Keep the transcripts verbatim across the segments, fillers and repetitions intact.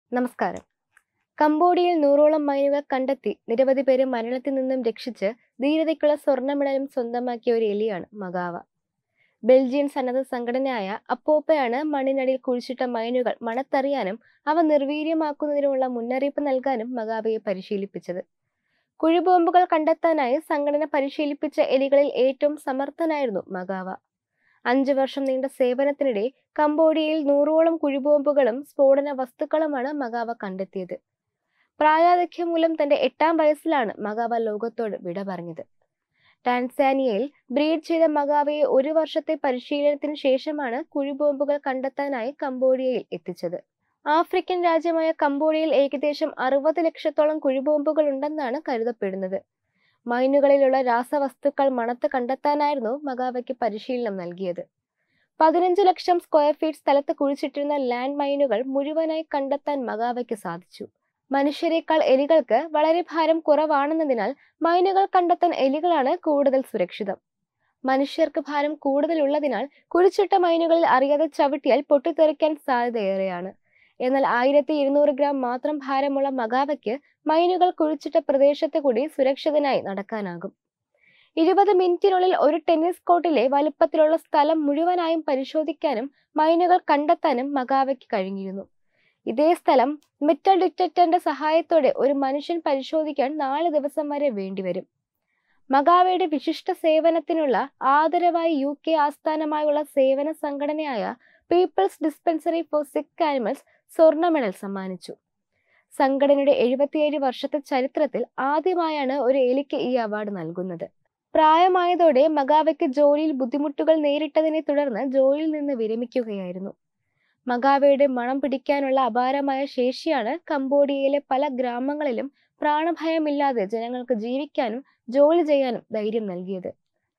നമസ്കാരം. കംബോഡിയയിൽ നൂറോളം മൈനുകൾ കണ്ടെത്തി നിരവധി പേരെ മരണത്തിൽ നിന്നും രക്ഷിച്ച് ധീരതയ്ക്കുള്ള സ്വർണ്ണ മെഡലും സ്വന്തമാക്കിയ ഒരു എലിയാണ് മഗാവ. ബെൽജിയൻ സന്നദ്ധ സംഘടനയായ അപ്പോപ്പയാണ് മണ്ണിനടിയിൽ കുഴിച്ചിട്ട മൈനുകൾ മണത്തറിയാനും അവ നിർവീര്യമാക്കുന്നതിനുമുള്ള മുന്നറിയിപ്പ് നൽകാനും മഗാവയെ പരിശീലിപ്പിച്ചത്. കുഴിബോംബുകൾ കണ്ടെത്താനായി സംഘടന പരിശീലിപ്പിച്ച എലികളിൽ ഏറ്റവും സമർത്ഥനായിരുന്നു മഗാവ. അഞ്ചു വർഷം നീണ്ട സേവനത്തിനിടെ കംബോഡിയയിൽ നൂറോളം കുഴിബോംബുകളും സ്ഫോടന വസ്തുക്കളുമാണ് മഗാവ കണ്ടെത്തിയത്. പ്രായാധിക്യം മൂലം തന്റെ എട്ടാം വയസ്സിലാണ് മഗാവ ലോകത്തോട് വിട പറഞ്ഞത്. ടാൻസാനിയയിൽ ബ്രീഡ് ചെയ്ത മഗാവയെ ഒരു വർഷത്തെ പരിശീലനത്തിന് ശേഷമാണ് കുഴിബോംബുകൾ കണ്ടെത്താനായി കംബോഡിയയിൽ എത്തിച്ചത്. ആഫ്രിക്കൻ രാജ്യമായ കംബോഡിയയിൽ ഏകദേശം അറുപത് ലക്ഷത്തോളം കുഴിബോംബുകൾ ഉണ്ടെന്നാണ് കരുതപ്പെടുന്നത്. മൈനുകളിലുള്ള രാസവസ്തുക്കൾ മണത്ത് കണ്ടെത്താനായിരുന്നു മഗാവയ്ക്ക് പരിശീലനം നൽകിയത്. പതിനഞ്ച് ലക്ഷം സ്ക്വയർ ഫീറ്റ് സ്ഥലത്ത് കുഴിച്ചിട്ടിരുന്ന ലാൻഡ് മൈനുകൾ മുഴുവനായി കണ്ടെത്താൻ മഗാവയ്ക്ക് സാധിച്ചു. മനുഷ്യരെക്കാൾ എലികൾക്ക് വളരെ ഭാരം കുറവാണെന്നതിനാൽ മൈനുകൾ കണ്ടെത്താൻ എലികളാണ് കൂടുതൽ സുരക്ഷിതം. മനുഷ്യർക്ക് ഭാരം കൂടുതലുള്ളതിനാൽ കുഴിച്ചിട്ട മൈനുകളിൽ അറിയാതെ ചവിട്ടിയാൽ പൊട്ടിത്തെറിക്കാൻ സാധ്യതയേറെയാണ്. എന്നാൽ ആയിരത്തി ഇരുന്നൂറ് ഗ്രാം മാത്രം ഭാരമുള്ള മഗാവയ്ക്ക് മൈനുകൾ കുഴിച്ചിട്ട പ്രദേശത്ത് കൂടി സുരക്ഷിതനായി നടക്കാനാകും. ഇരുപത് മിനിറ്റിനുള്ളിൽ ഒരു ടെന്നീസ് കോർട്ടിലെ വലുപ്പത്തിലുള്ള സ്ഥലം മുഴുവനായും പരിശോധിക്കാനും മൈനുകൾ കണ്ടെത്താനും മഗാവയ്ക്ക് കഴിഞ്ഞിരുന്നു. ഇതേ സ്ഥലം മെറ്റൽ ഡിറ്റക്ടറിന്റെ സഹായത്തോടെ ഒരു മനുഷ്യൻ പരിശോധിക്കാൻ നാല് ദിവസം വരെ വേണ്ടിവരും. മഗാവയുടെ വിശിഷ്ട സേവനത്തിനുള്ള ആദരവായി യു കെ ആസ്ഥാനമായുള്ള സേവന സംഘടനയായ People's Dispensary for Sick Animals സ്വർണ്ണ മെഡൽ സമ്മാനിച്ചു. സംഘടനയുടെ എഴുപത്തിയേഴ് വർഷത്തെ ചരിത്രത്തിൽ ആദ്യമായാണ് ഒരു എലിക്ക് ഈ അവാർഡ് നൽകുന്നത്. പ്രായമായതോടെ മഗാവയ്ക്ക് ജോലിയിൽ ബുദ്ധിമുട്ടുകൾ നേരിട്ടതിനെ തുടർന്ന് ജോലിയിൽ നിന്ന് വിരമിക്കുകയായിരുന്നു. മഗാവയുടെ മണം പിടിക്കാനുള്ള അപാരമായ ശേഷിയാണ് കംബോഡിയയിലെ പല ഗ്രാമങ്ങളിലും പ്രാണഭയമില്ലാതെ ജനങ്ങൾക്ക് ജീവിക്കാനും ജോലി ചെയ്യാനും ധൈര്യം നൽകിയത്.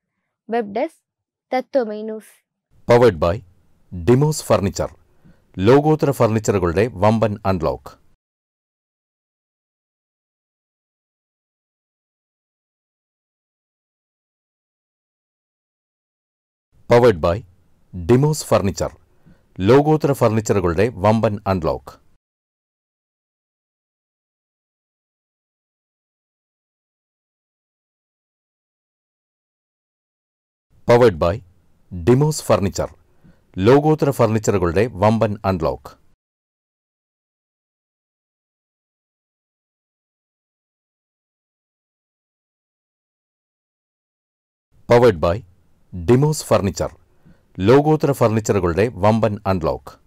Web desk, Tathwamayi News. Powered by Dimos furniture, ലോകോത്തര ഫർണിച്ചറുകളുടെ വമ്പൻ unlock. Powered by Dimos furniture, ലോകോത്തര ഫർണിച്ചറുകളുടെ വമ്പൻ unlock. Powered by Dimos furniture, ലോകോത്തര ഫർണിച്ചറുകളുടെ വമ്പൻ unlock. Powered by Dimos furniture, ലോകോത്തര ഫർണിച്ചറുകളുടെ വമ്പൻ അൺലോക്ക്.